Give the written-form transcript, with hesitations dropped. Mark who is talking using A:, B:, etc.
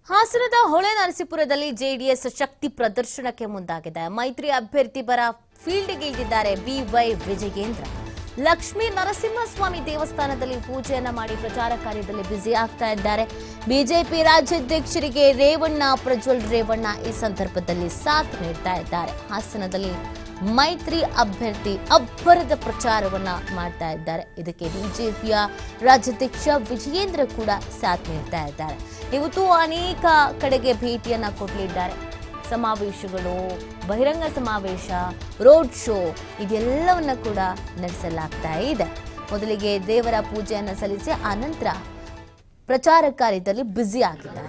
A: ಹಾಸನದ ಹೊಳೆನರಸೀಪುರದಲ್ಲಿ ಜೆಡಿಎಸ್ ಶಕ್ತಿ ಪ್ರದರ್ಶನಕ್ಕೆ ಮುಂದಾಗಿದೆ. ಮೈತ್ರಿ ಅಭ್ಯರ್ಥಿ ಪರ ಫೀಲ್ಡ್ಗೆ ಇಳಿದಿದ್ದಾರೆ ಬಿವೈ ವಿಜಯೇಂದ್ರ. ಲಕ್ಷ್ಮೀ ನರಸಿಂಹಸ್ವಾಮಿ ದೇವಸ್ಥಾನದಲ್ಲಿ ಪೂಜೆಯನ್ನ ಮಾಡಿ ಪ್ರಚಾರ ಕಾರ್ಯದಲ್ಲಿ ಬ್ಯುಸಿ ಆಗ್ತಾ ಇದ್ದಾರೆ. ಬಿಜೆಪಿ ರಾಜ್ಯಾಧ್ಯಕ್ಷರಿಗೆ ರೇವಣ್ಣ, ಪ್ರಜ್ವಲ್ ರೇವಣ್ಣ ಈ ಸಂದರ್ಭದಲ್ಲಿ ಸಾಥ್ ನೀಡ್ತಾ ಇದ್ದಾರೆ. ಹಾಸನದಲ್ಲಿ ಮೈತ್ರಿ ಅಭ್ಯರ್ಥಿ ಅಬ್ಬರದ ಪ್ರಚಾರವನ್ನ ಮಾಡ್ತಾ ಇದ್ದಾರೆ. ಇದಕ್ಕೆ ಬಿಜೆಪಿಯ ರಾಜ್ಯಾಧ್ಯಕ್ಷ ವಿಜಯೇಂದ್ರ ಕೂಡ ಸಾಥ್ ನೀಡ್ತಾ ಇದ್ದಾರೆ. ಇವತ್ತು ಅನೇಕ ಕಡೆಗೆ ಭೇಟಿಯನ್ನ ಕೊಡಲಿದ್ದಾರೆ. ಸಮಾವೇಶಗಳು, ಬಹಿರಂಗ ಸಮಾವೇಶ, ರೋಡ್ ಶೋ ಇದೆಲ್ಲವನ್ನ ಕೂಡ ನಡೆಸಲಾಗ್ತಾ ಇದೆ. ಮೊದಲಿಗೆ ದೇವರ ಪೂಜೆಯನ್ನು ಸಲ್ಲಿಸಿ ಆನಂತರ ಪ್ರಚಾರ ಕಾರ್ಯದಲ್ಲಿ ಬ್ಯುಸಿ ಆಗಿದ್ದಾರೆ.